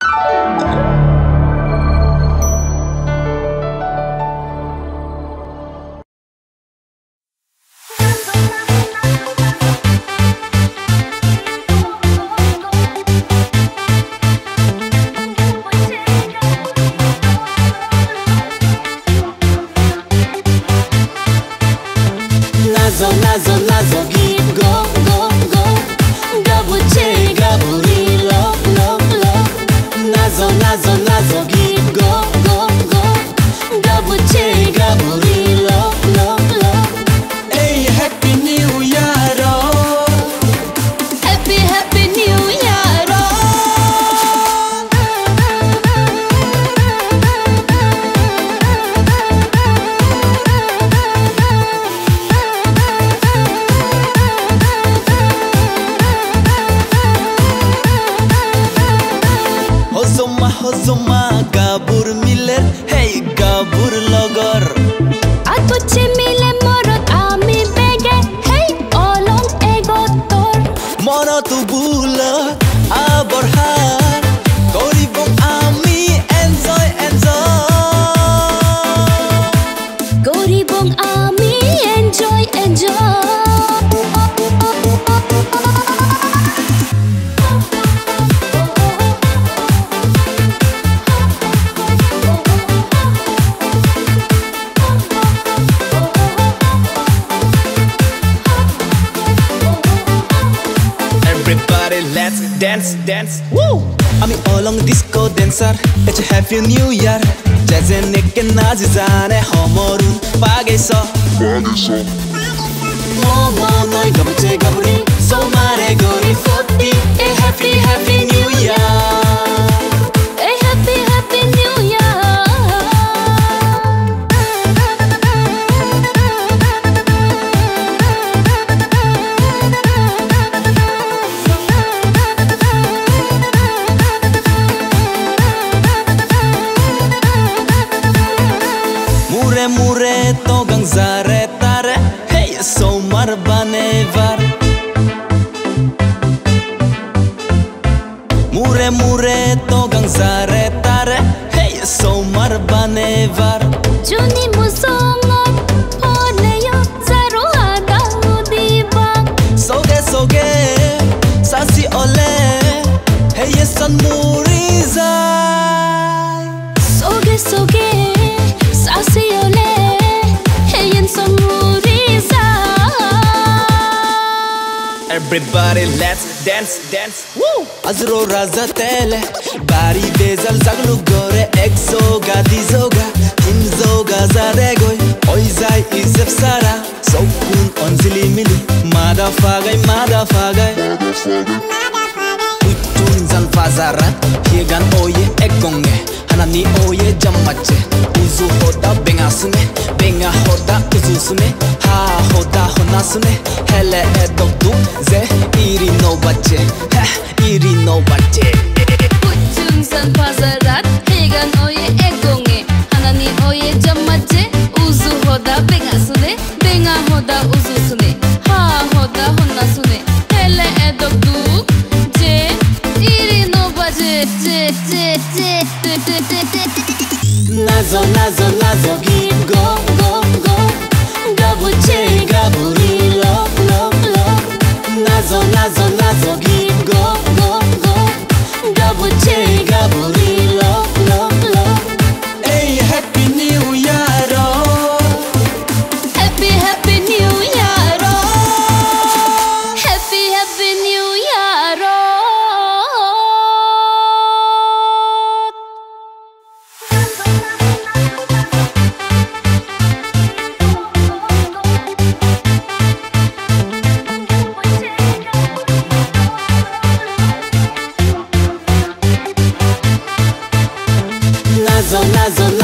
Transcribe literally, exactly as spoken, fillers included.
Nazo, nazo, nazo, keep go, go, go. Double check, double love, love, love. Nazo, nazo, nazo, keep go, go, go. Double check, double love, love, love. Hey, happy new year, oh. Happy, happy new year, oh. Hozoma, hozoma, gabur miler, hey, gabur logor. Atuche mile morot ami bege, hey, olong egotor. Mono tu bula, aborhar. Goribong ami, enjoy, enjoy. Goribong ami, enjoy, enjoy. Everybody, let's dance, dance. Woo! I'm all on disco dancer. It's a happy new year. Jazz and Nick and Nazizane, Homorun, Pageso. Momo noi gabche gabri, so mare gori foti. A happy, happy new year. A happy, happy new year. Mure mure to gangzare tare. Hey, so marbanevar. Mure mure to gangzare tare. Hey, so marbanevar. Juni musongot, oleyo zaro hada udiba. Soge soge, sasi ole. Hey, son murizai. Soge soge, sasi ole, heyen sonurisa. Everybody, let's dance, dance. Woo! Azro raza tele, bari bezal zaglu gore, exoga dizoga, hinzoga zaregoy, oizai izef sara, so kun onzili mili, motherfucker, motherfucker. Utun zan fazarat, hiegan oye egonge, hanani oye jamache, uzu hoda bengasune, benga hoda uzusune, ha hoda honasune, hele edokdu ze iri no bache, ha iri no bache. Utun san pazarat, hegan oye egonge, hanani oye jamache, uzu hoda bengasune, benga hoda uzusune, ha hoda honasune, hele edokdu je iri no bache, je je je je je je. Nazo, nazo, nazo, keep go, go, go. Double check, gaburi, love, love, love. Nazo, nazo, nazo, keep go, go, go. Double check, gaburi, love, love, love. Hey, happy new year, oh. Happy, happy new year, oh. Happy, happy new year, oh. Nazo, nazo,